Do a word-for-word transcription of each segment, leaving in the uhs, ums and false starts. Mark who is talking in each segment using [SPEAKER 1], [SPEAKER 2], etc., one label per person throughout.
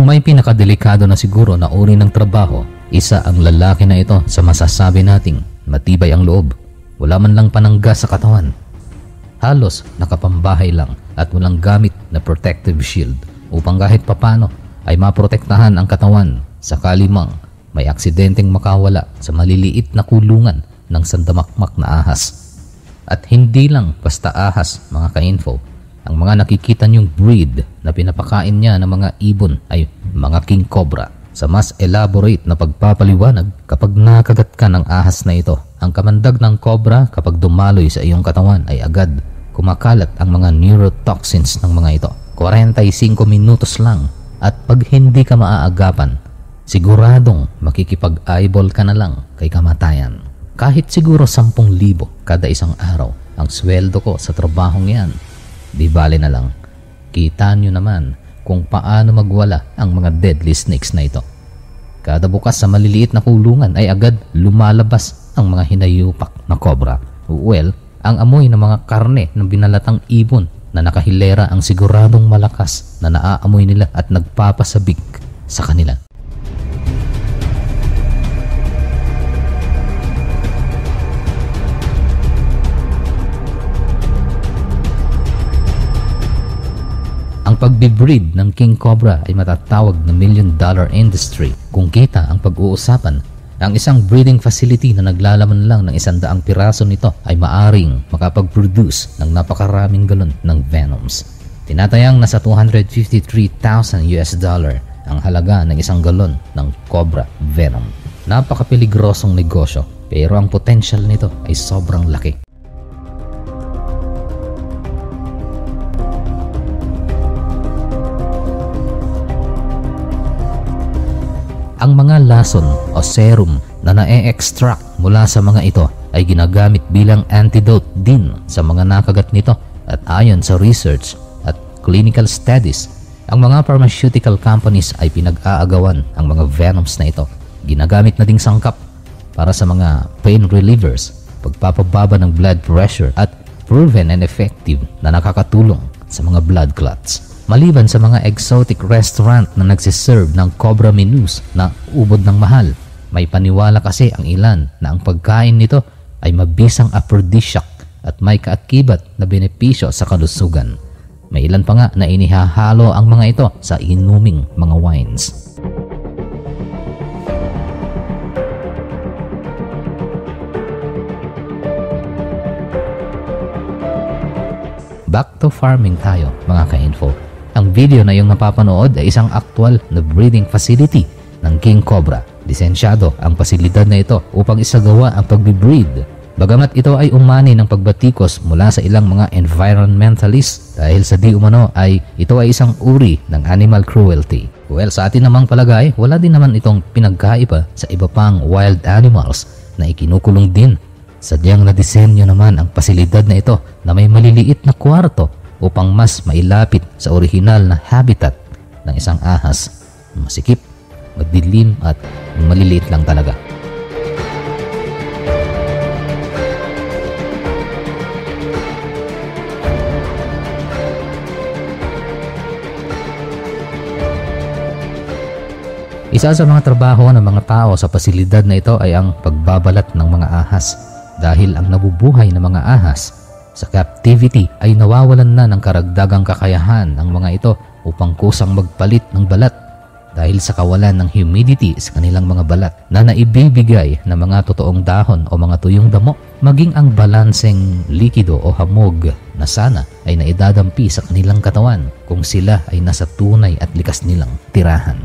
[SPEAKER 1] Kung may pinakadelikado na siguro na uri ng trabaho, isa ang lalaki na ito sa masasabi nating matibay ang loob. Wala man lang panangga sa katawan. Halos nakapambahay lang at walang gamit na protective shield upang kahit papano ay maprotektahan ang katawan sakali mang may aksidenteng makawala sa maliliit na kulungan ng sandamakmak na ahas. At hindi lang basta ahas, mga ka-info. Ang mga nakikita niyong breed na pinapakain niya ng mga ibon ay mga king cobra. Sa mas elaborate na pagpapaliwanag, kapag nakagat ka ng ahas na ito, ang kamandag ng cobra kapag dumaloy sa iyong katawan ay agad kumakalat ang mga neurotoxins ng mga ito. forty-five minutos lang, at pag hindi ka maaagapan, siguradong makikipag-eyeball ka na lang kay kamatayan. Kahit siguro sampung libo kada isang araw ang sweldo ko sa trabahong yan, di bale na lang. Kita nyo naman kung paano magwala ang mga deadly snakes na ito. Kada bukas sa maliliit na kulungan ay agad lumalabas ang mga hinayupak na cobra. Well, ang amoy ng mga karne ng binalatang ibon na nakahilera ang siguradong malakas na naaamoy nila at nagpapasabik sa kanila. Ang pagbibreed ng king cobra ay matatawag na million dollar industry. Kung kita ang pag-uusapan, ang isang breeding facility na naglalaman lang ng isang daang piraso nito ay maaring makapag-produce ng napakaraming galon ng venoms. Tinatayang nasa two hundred fifty-three thousand U S dollar ang halaga ng isang galon ng cobra venom. Napakapeligrosong negosyo, pero ang potential nito ay sobrang laki. Ang mga lason o serum na na-e-extract mula sa mga ito ay ginagamit bilang antidote din sa mga nakagat nito, at ayon sa research at clinical studies, ang mga pharmaceutical companies ay pinag-aagawan ang mga venoms na ito. Ginagamit na ding sangkap para sa mga pain relievers, pagpapababa ng blood pressure, at proven and effective na nakakatulong sa mga blood clots. Maliban sa mga exotic restaurant na nagsiserve ng cobra menus na ubod ng mahal, may paniwala kasi ang ilan na ang pagkain nito ay mabisang aphrodisiac at may kaakibat na benepisyo sa kalusugan. May ilan pa nga na inihahalo ang mga ito sa inuming mga wines. Back to farming tayo, mga ka-info. Ang video na yung napapanood ay isang aktwal na breeding facility ng king cobra. Lisensyado ang pasilidad na ito upang isagawa ang pagbibreed. Bagamat ito ay umani ng pagbatikos mula sa ilang mga environmentalists dahil sa di umano ay ito ay isang uri ng animal cruelty. Well, sa atin namang palagay, wala din naman itong pinagkaiba sa iba pang wild animals na ikinukulong din. Sadyang nadisenyo naman ang pasilidad na ito na may maliliit na kwarto upang mas mailapit sa orihinal na habitat ng isang ahas. Masikip, madilim at maliliit lang talaga. Isa sa mga trabaho ng mga tao sa pasilidad na ito ay ang pagbabalat ng mga ahas, dahil ang nabubuhay ng mga ahas sa captivity ay nawawalan na ng karagdagang kakayahan ng mga ito upang kusang magpalit ng balat dahil sa kawalan ng humidity sa kanilang mga balat na naibibigay ng mga totoong dahon o mga tuyong damo, maging ang balanseng likido o hamog na sana ay naidadampi sa kanilang katawan kung sila ay nasa tunay at likas nilang tirahan.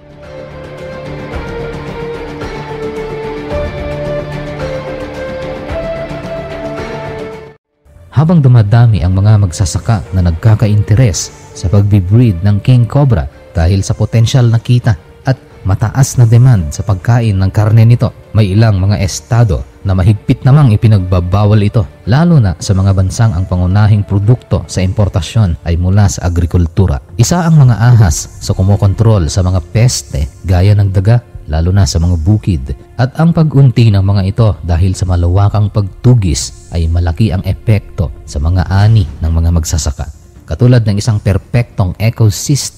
[SPEAKER 1] Habang dumadami ang mga magsasaka na nagkaka-interes sa pagbibreed ng king cobra dahil sa potensyal na kita at mataas na demand sa pagkain ng karne nito, may ilang mga estado na mahigpit namang ipinagbabawal ito, lalo na sa mga bansang ang pangunahing produkto sa importasyon ay mula sa agrikultura. Isa ang mga ahas sa kumokontrol sa mga peste gaya ng daga, lalo na sa mga bukid, at ang pag-unti ng mga ito dahil sa malawakang pagtugis ay malaki ang epekto sa mga ani ng mga magsasaka. Katulad ng isang perpektong ecosystem,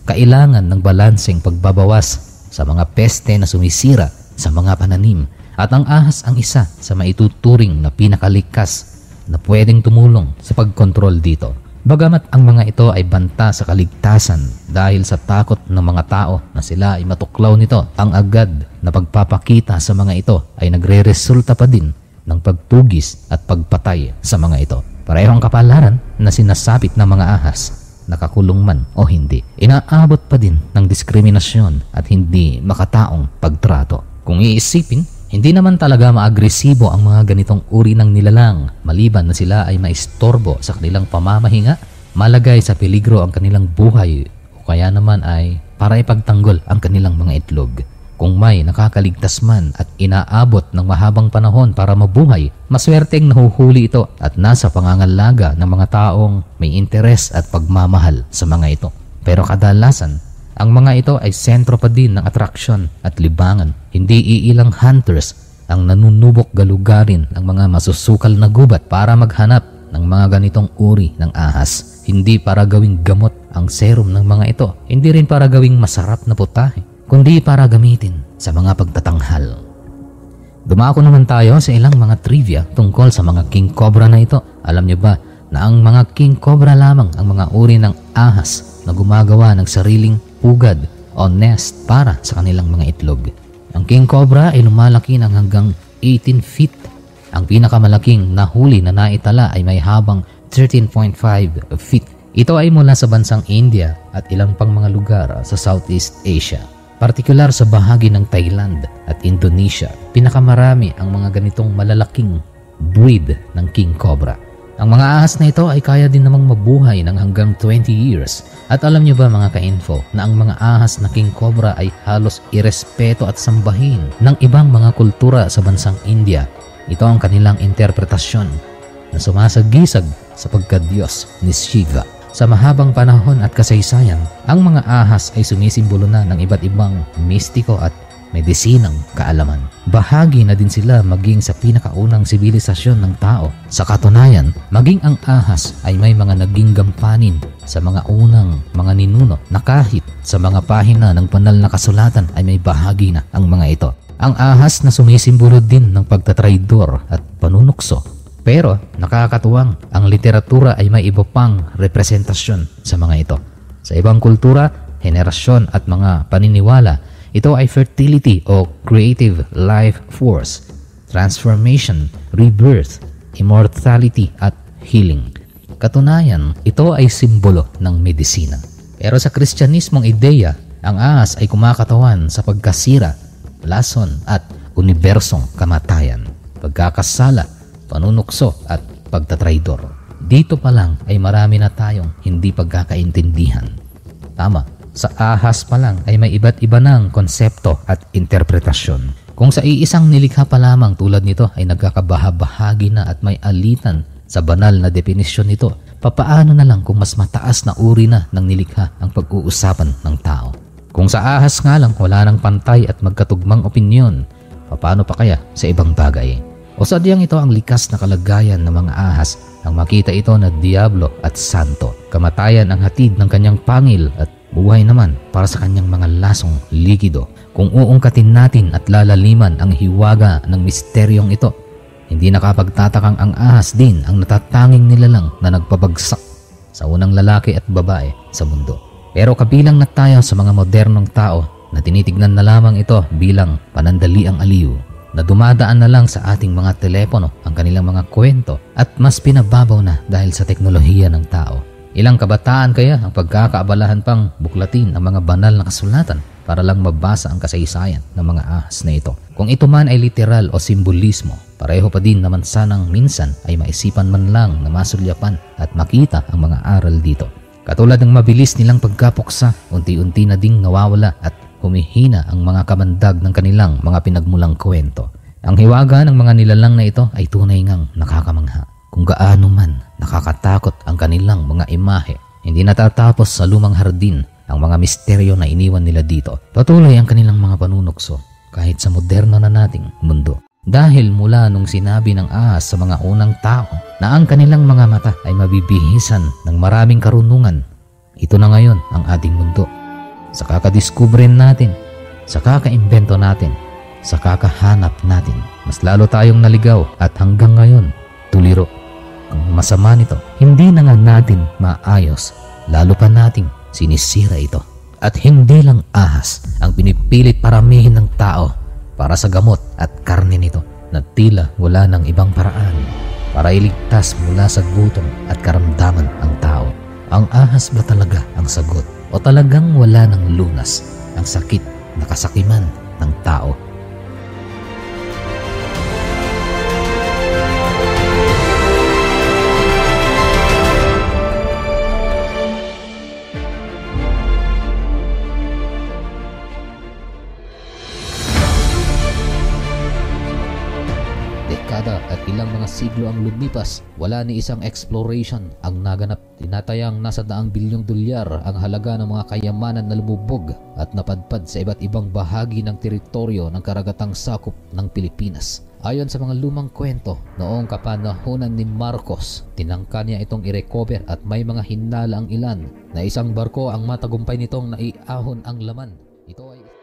[SPEAKER 1] kailangan ng balanseng pagbabawas sa mga peste na sumisira sa mga pananim, at ang ahas ang isa sa maituturing na pinakalikas na pwedeng tumulong sa pagkontrol dito. Bagamat ang mga ito ay banta sa kaligtasan dahil sa takot ng mga tao na sila ay matuklaw nito, ang agad na pagpapakita sa mga ito ay nagre-resulta pa din ng pagtugis at pagpatay sa mga ito. Parehong kapalaran na sinasapit ng mga ahas, nakakulong man o hindi, inaabot pa din ng diskriminasyon at hindi makataong pagtrato. Kung iisipin, hindi naman talaga maagresibo ang mga ganitong uri ng nilalang maliban na sila ay maistorbo sa kanilang pamamahinga, malagay sa peligro ang kanilang buhay o kaya naman ay para ipagtanggol ang kanilang mga itlog. Kung may nakakaligtas man at inaabot ng mahabang panahon para mabuhay, maswerteng nahuhuli ito at nasa pangangalaga ng mga taong may interes at pagmamahal sa mga ito. Pero kadalasan, ang mga ito ay sentro pa din ng atraksyon at libangan. Hindi iilang hunters ang nanunubok galugarin ng mga masusukal na gubat para maghanap ng mga ganitong uri ng ahas. Hindi para gawing gamot ang serum ng mga ito. Hindi rin para gawing masarap na putahe, kundi para gamitin sa mga pagtatanghal. Dumako naman tayo sa ilang mga trivia tungkol sa mga king cobra na ito. Alam niyo ba na ang mga king cobra lamang ang mga uri ng ahas na gumagawa ng sariling pugad o nest para sa kanilang mga itlog? Ang king cobra ay lumalaki ng hanggang eighteen feet. Ang pinakamalaking nahuli na naitala ay may habang thirteen point five feet. Ito ay mula sa bansang India at ilang pang mga lugar sa Southeast Asia. Partikular sa bahagi ng Thailand at Indonesia, pinakamarami ang mga ganitong malalaking breed ng king cobra. Ang mga ahas na ito ay kaya din namang mabuhay ng hanggang twenty years. At alam niyo ba mga ka-info na ang mga ahas na king cobra ay halos irespeto at sambahin ng ibang mga kultura sa bansang India. Ito ang kanilang interpretasyon na sumasagisag sa pagkadiyos ni Shiva. Sa mahabang panahon at kasaysayan, ang mga ahas ay sumisimbolo na ng iba't ibang mistiko at medisinang kaalaman. Bahagi na din sila maging sa pinakaunang sibilisasyon ng tao. Sa katunayan, maging ang ahas ay may mga naging gampanin sa mga unang mga ninuno na kahit sa mga pahina ng banal na kasulatan ay may bahagi na ang mga ito. Ang ahas na sumisimbolo din ng pagtatraidor at panunukso. Pero nakakatuwang, ang literatura ay may iba pang representasyon sa mga ito. Sa ibang kultura, henerasyon at mga paniniwala, ito ay fertility o creative life force, transformation, rebirth, immortality at healing. Katunayan, ito ay simbolo ng medisina. Pero sa Kristyanismong ideya, ang ahas ay kumakatawan sa pagkasira, lason at unibersong kamatayan, pagkakasala, panunukso at pagtatraidor. Dito pa lang ay marami na tayong hindi pagkakaintindihan. Tama. Sa ahas pa lang ay may iba't iba ng konsepto at interpretasyon. Kung sa iisang nilikha pa lamang tulad nito ay nagkakabahabahagi na at may alitan sa banal na definisyon nito, papaano na lang kung mas mataas na uri na ng nilikha ang pag-uusapan ng tao? Kung sa ahas nga lang wala ng pantay at magkatugmang opinyon, paano pa kaya sa ibang bagay? O sadyang ito ang likas na kalagayan ng mga ahas nang makita ito na diablo at santo. Kamatayan ang hatid ng kanyang pangil at buhay naman para sa kanyang mga lasong likido. Kung uungkatin natin at lalaliman ang hiwaga ng misteryong ito, hindi nakapagtatakang ang ahas din ang natatanging nilalang na nagpabagsak sa unang lalaki at babae sa mundo. Pero kabilang na tayo sa mga modernong tao na tinitignan na lamang ito bilang panandaliang aliw, na dumadaan na lang sa ating mga telepono ang kanilang mga kwento at mas pinababaw na dahil sa teknolohiya ng tao. Ilang kabataan kaya ang pagkakaabalahan pang buklatin ang mga banal na kasulatan para lang mabasa ang kasaysayan ng mga ahas na ito. Kung ito man ay literal o simbolismo, pareho pa din naman sanang minsan ay maisipan man lang na masulyapan at makita ang mga aral dito. Katulad ng mabilis nilang pagkapuksa, unti-unti na ding nawawala at humihina ang mga kamandag ng kanilang mga pinagmulang kwento. Ang hiwaga ng mga nilalang na ito ay tunay ngang nakakamangha. Kung gaano man nakakatakot ang kanilang mga imahe, hindi natatapos sa lumang hardin ang mga misteryo na iniwan nila dito. Patuloy ang kanilang mga panunukso kahit sa moderno na nating mundo. Dahil mula nung sinabi ng ahas sa mga unang tao na ang kanilang mga mata ay mabibihisan ng maraming karunungan, ito na ngayon ang ating mundo. sa kakadiskubre natin, sa kakaimbento natin, sa kakahanap natin, mas lalo tayong naligaw at hanggang ngayon, tuliro. Ang masama nito, hindi na nga natin maayos, lalo pa nating sinisira ito. At hindi lang ahas ang pinipilit paramihin ng tao para sa gamot at karne nito na tila wala ng ibang paraan para iligtas mula sa gutom at karamdaman ang tao. Ang ahas ba talaga ang sagot o talagang wala ng lunas ang sakit na kasakiman ng tao? Dekada at ilang mga siglo ang lumipas, wala ni isang exploration ang naganap. Tinatayang nasa daang bilyong dolyar ang halaga ng mga kayamanan na lumubog at napadpad sa iba't ibang bahagi ng teritoryo ng karagatang sakop ng Pilipinas. Ayon sa mga lumang kwento, noong kapanahunan ni Marcos, tinangka niya itong i-recover at may mga hinala ang ilan na isang barko ang matagumpay nitong naiahon ang laman. Ito ay